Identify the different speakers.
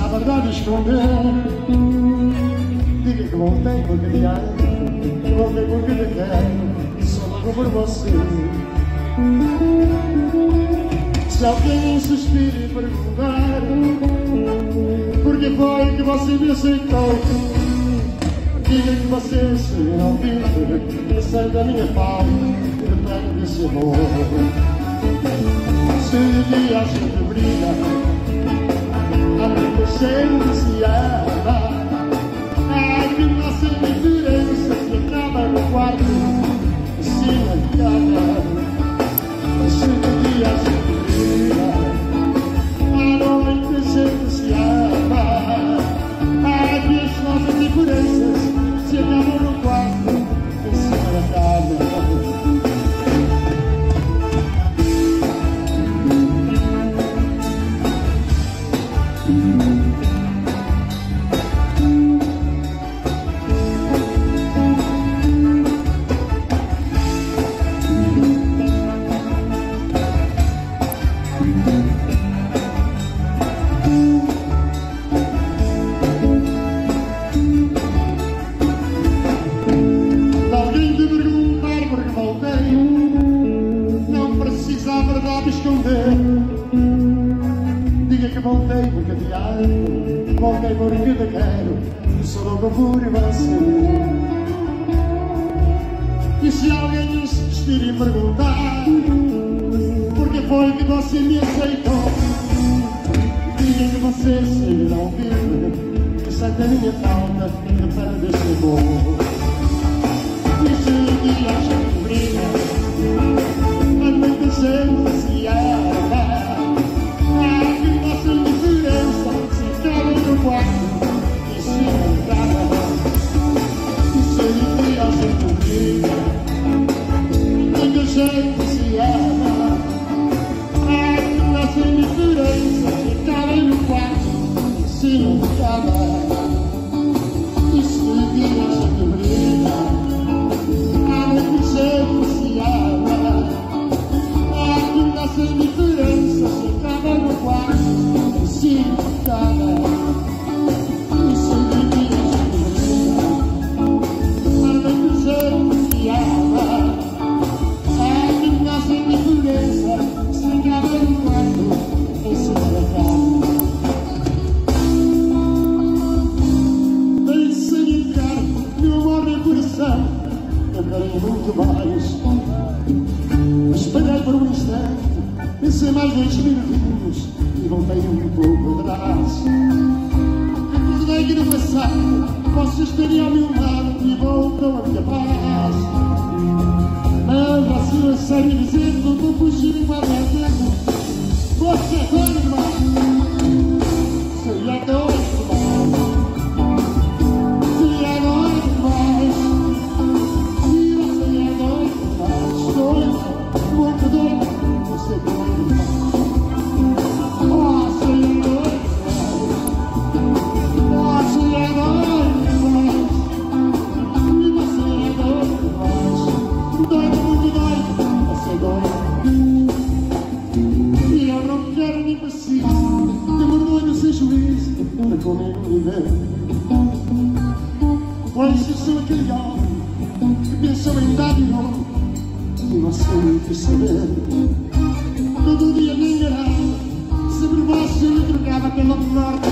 Speaker 1: a verdade esconder. Diga que voltei porque te amo, que voltei porque te quero, e só louco por você. Se alguém suspira e perguntar por que foi que você me aceitou, diga que você se não vive, sai da minha falta e depende desse amor. Se o dia a gente briga, a muita gente se ama. Ai, que nossa indiferença se acaba no quarto, cima de cama. Se o dia a gente briga, a noite a gente se ama. Ai, que as nossas diferenças se acabam no quarto, em cima da cama. Diga que voltei porque te amo, voltei porque te quero, e sou louco por você. E se alguém insistir e perguntar por que foi que você me aceitou, diga que você se não vive, que sente a minha falta e perde esse amor. E se um dia a gente briga, a muita gente se ama. Ai, que nossa indiferença se acaba no quarto, em cima da cama. E se um dia a gente briga, muita gente se ama. Ai, que nossa indiferença se acaba no quarto, em cima da cama. E se um dia a gente briga, muita gente se ama. Ai, que nossa indiferença se acaba no quarto, em cima da cama. E se um dia a gente gente se ama. Ai, que nossa indiferença se acaba no quarto, em cima da cama. Deixe-me entrar no amor do coração, eu quero muito mais. Esperei por um instante, pensei mais 2 minutos e voltei um pouco atrás. Recordei que no passado vocês teriam ao meu lado e voltou a minha paz. Mas você é sério dizer que não vou fugir em qualquer tempo. Você é doido demais, você é doido demais, você é doido demais, e você é doido demais, doido, muito doido, você é doido demais. Comigo viver, pois eu sou aquele homem que pensou em dar de novo e você não quis saber. Todo dia me enganava, sempre você me trocava pela porta.